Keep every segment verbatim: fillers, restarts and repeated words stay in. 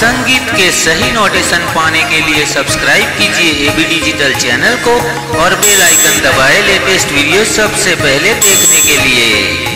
संगीत के सही नोटेशन पाने के लिए सब्सक्राइब कीजिए एबी डिजिटल चैनल को और बेल आइकन दबाएं लेटेस्ट वीडियो सबसे पहले देखने के लिए।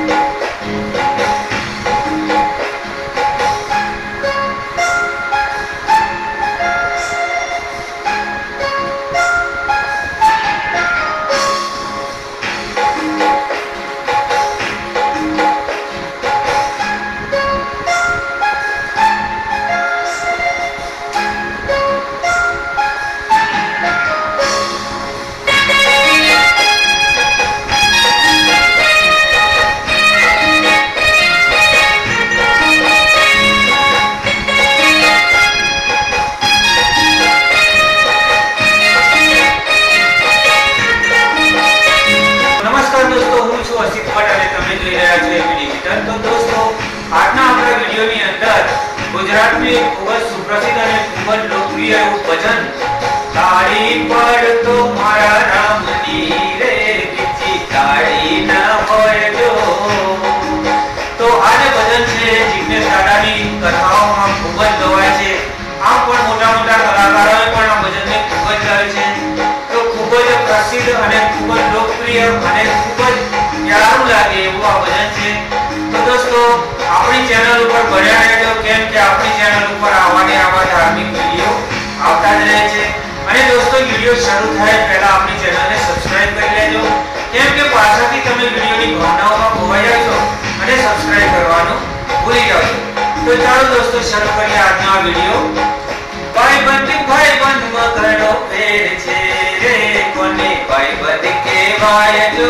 गुजरात में खूब सुप्रसिद्ध और खूब लोकप्रिय भजन ताड़ी पर तो मारा राम नी रे बिची ताड़ी न होय जो। तो आज भजन છે जिग्नेश દાદાની કથાઓમાં ખૂબ જ ગવાય છે। આમ પણ મોટા મોટા કલાકારોએ પણ આ ભજનને ખૂબ જ ગાયું છે। તો ખૂબ જ પ્રસિદ્ધ અને ખૂબ જ લોકપ્રિય અને ખૂબ જ પ્યારું લાગે એવું આ ભજન છે। તો દોસ્તો આપણી ચેનલ ઉપર બન્યા રહેજો કેમ કે આપણી ચેનલ ઉપર આવવાની આવા ધાર્મિક વિડિયો આવતા જ રહે છે। અને દોસ્તો વિડિયો શરૂ થાય પહેલા આપણી ચેનલને સબસ્ક્રાઇબ કરી લેજો કેમ કે પાછળથી તમે વિડિયોની ભાવનાઓમાં ખોવાઈ જાવ છો અને સબસ્ક્રાઇબ કરવાનું ભૂલી જાવ છો। તો ચાલો દોસ્તો શરૂ કરીએ આજનો આ વિડિયો। ભાઈબંધ ભાઈબંધમાં ઘણો ફેર છે રે કોને ભાઈબંધ કહેવાય જો।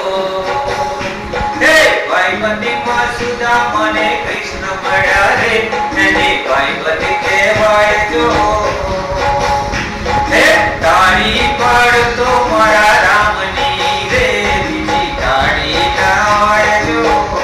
भाईबंधी में सुधा मने कृष्ण मळ्या रे एने भाईबंधी कहेवाय जो। हे ताड़ी पड़ तो मारा रामनी रे बीजी ताड़ी ना होय जो।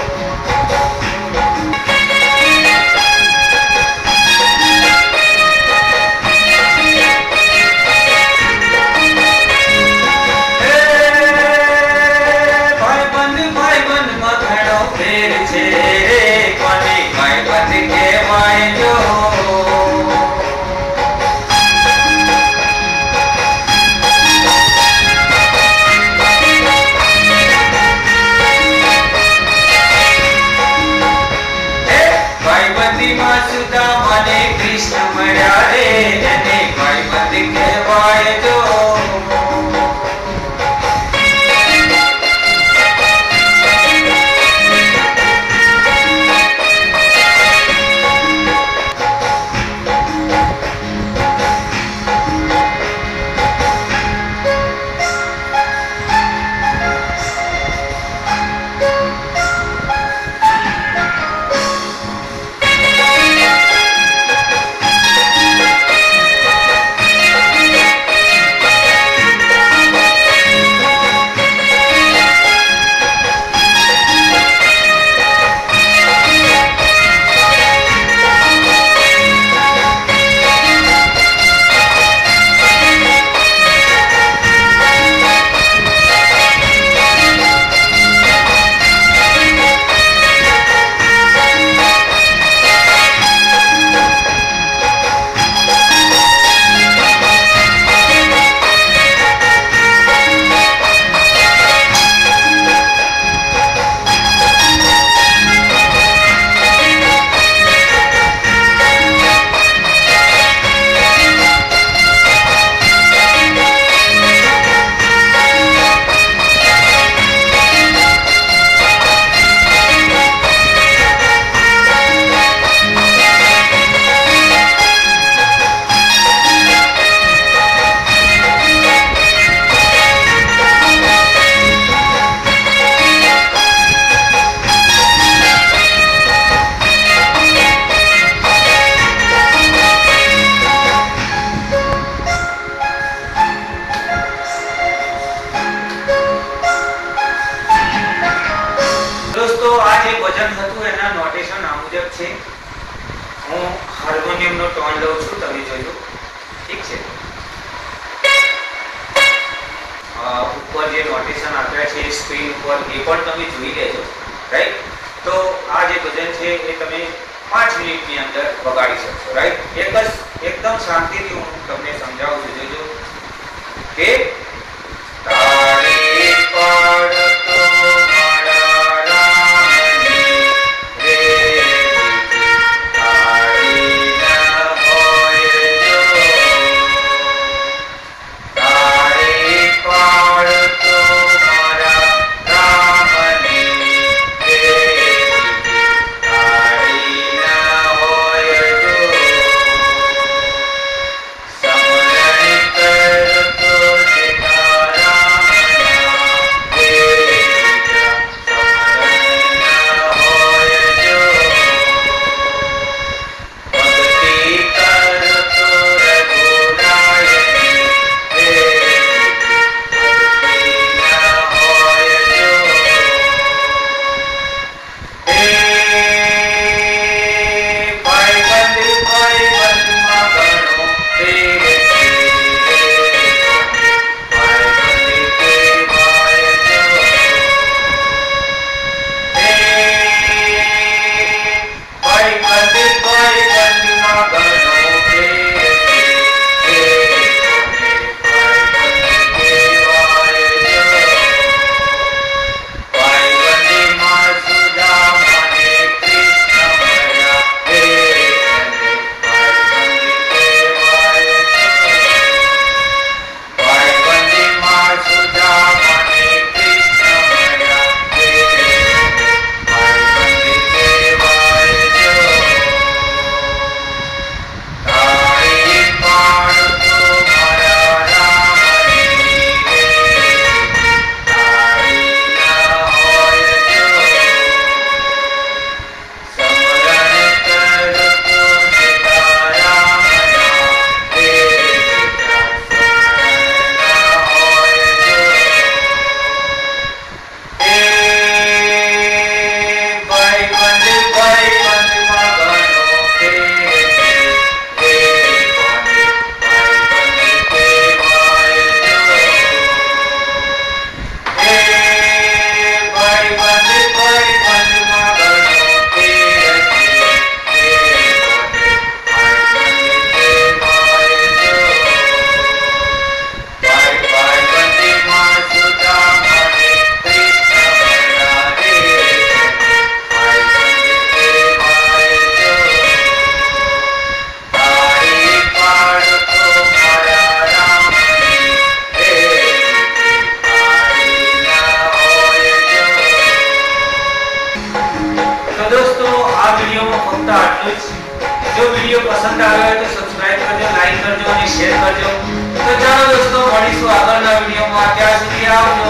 कृष्ण मळ्या रे एने भाईबंध कहेवाय जो। हार्मोनियम नो टोन लઉં છું તમે જોજો ઠીક છે। ઉપર જે નોટેશન આપ્યા છે સ્ક્રીન ઉપર એ પણ તમે જોઈ લેજો રાઈટ। તો આ જે ભજન છે એ તમે પાંચ મિનિટની અંદર વગાડી શકશો, રાઈટ? એક જ એકદમ શાંતિથી હું તમને સમજાવું છું, જોજો કે તાળી પડતો મારા રામની રે તાળી ન હોય જો તાળી પડતો મારા રામની રે તાળી ન હોય જો સમરણ કરતો जो वीडियो पसंद आवे तो सब्सक्राइब करजो, लाइक करजो और शेयर करजो। तो चलो दोस्तों, મળીશું આગળના વિડિયોમાં। ત્યાં સુધી આવજો।